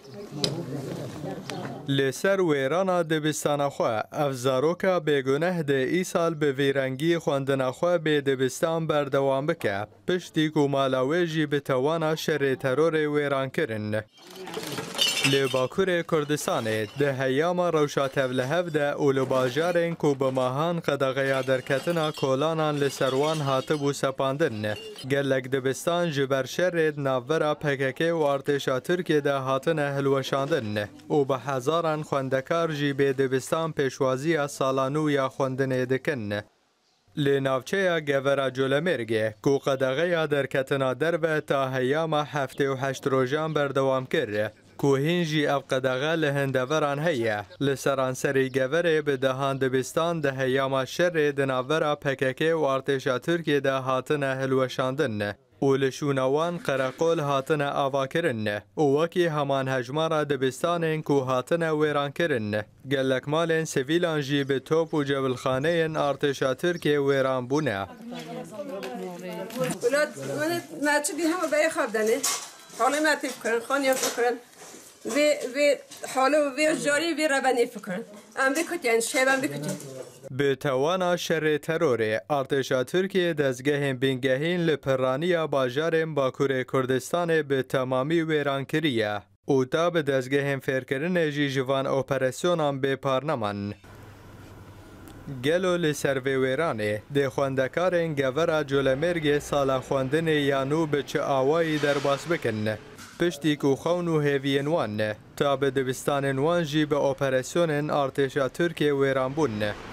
لسر ویرانا دبستان خواه افزاروکا بگنه ده ای سال به ویرنگی خواندن خواه به دبستان بردوام بکه پشتی که مالاوی جی به توانا شر ترور ویران کرن. لباکور کردستان ده هیام روشات ولهف ده اولو باجارین کو بماهان قدغیا درکتنا کولانان لسروان هاتب و سپاندن گلک دبستان جبر شرد ناورا پککه و ارتشا ترکیه ده هاتن هلوشاندن و به هزاران خوندکار جی به دبستان پیشوازی سالانو یا خوندن دکن. لناوچه گورا جولمرگه کو قدغیا درکتنا دربه تا هیام هفته و 8 روزان بردوام کرده کو هنجی اف قدغه لهندوران هیه لسران سری گوره به دهان دبستان ده هیام شر دناورا پککه و ارتشا ترکیه ده هاتن هلوشاندن و لشونوان قرقول هاتن آوا کرن و وکی همان هجمارا دبستان کو هاتن ویران کرن گلک مالین سویلان جی به توپ و جبلخانه ارتشا ترکیه ویران بونه. ولاد من نچه بی همه بای خواب دنه حالا ما تفکرن خانی فکرن و حالا و جاری و ربانی فکرن ام بکتین شیبم بکتین به توانا شر ترور ارتشا ترکیه دزگه بینگهین لپرانی باجار باکور کردستان به تمامی ویران کریه او تا به دزگه فرکرن جی جوان اپراسیونان به پارنمان. گلو لسر ویرانه ده خوندکارن گورا جولمرگ سالا خوندن یانو به چه آوایی در باس بکن پشتی کو خونو هیوین وان تا به دبستان وان جی به اپراسیون ارتشا ترکیه ویران بون.